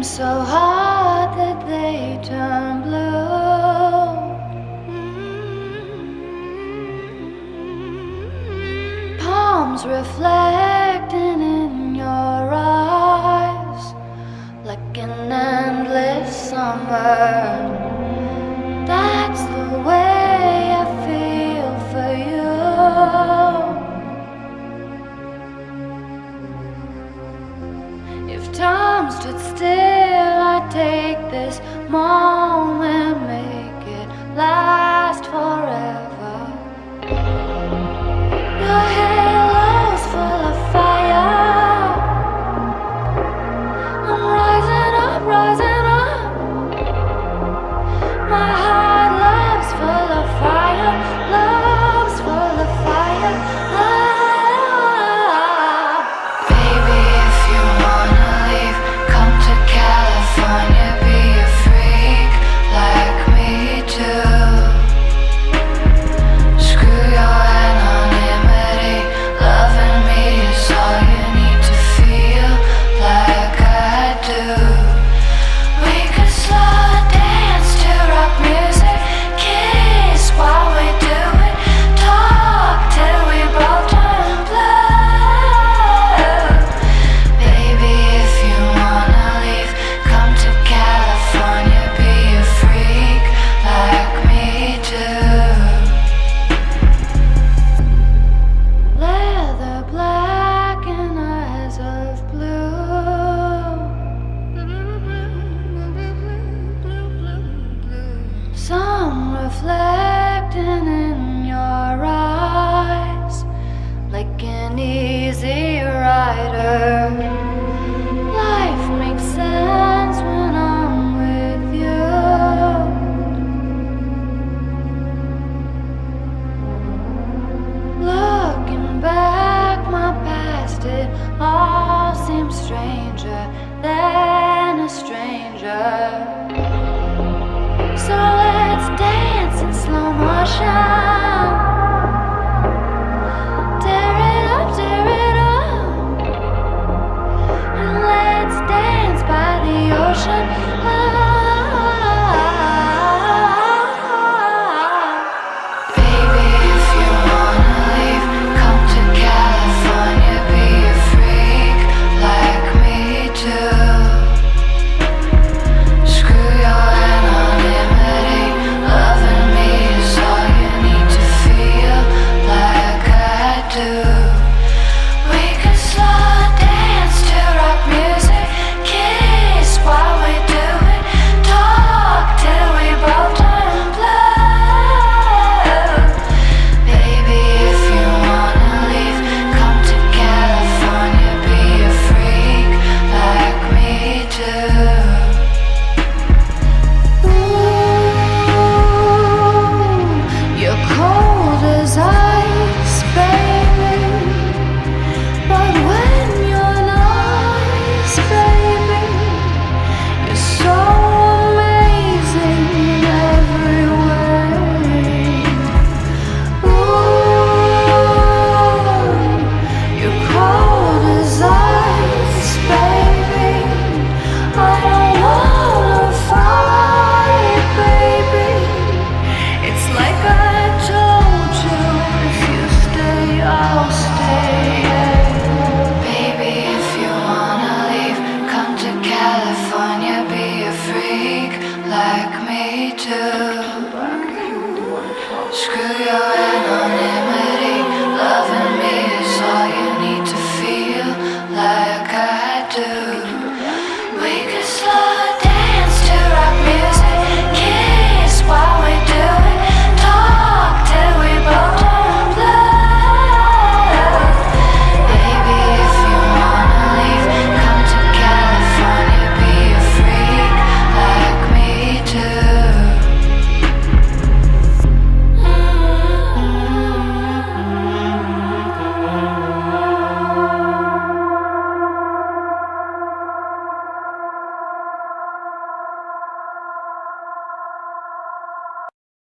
seem so hard that they turn blue. Palms reflecting in your eyes like an endless summer. That's the way I feel for you. If time stood still, I'd take this moment, make it last forever. Your halo's full of fire. I'm rising up, rising up. My heart love's full of fire, love's full of fire. Baby, if you wanna leave, come to California, be a freak like me too. Screw your anonymity, loving me is all you need to feel like I do. We could slow dance to rock music, kiss while we do it, talk till we both turn blue. Baby, if you wanna leave, come to California, be a freak like me too. Leather black and eyes of blue. Some reflecting in your eyes like an easy rider. Life makes sense when I'm with you. Looking back, my past, it all seems stranger than a stranger. So let's dance in slow motion.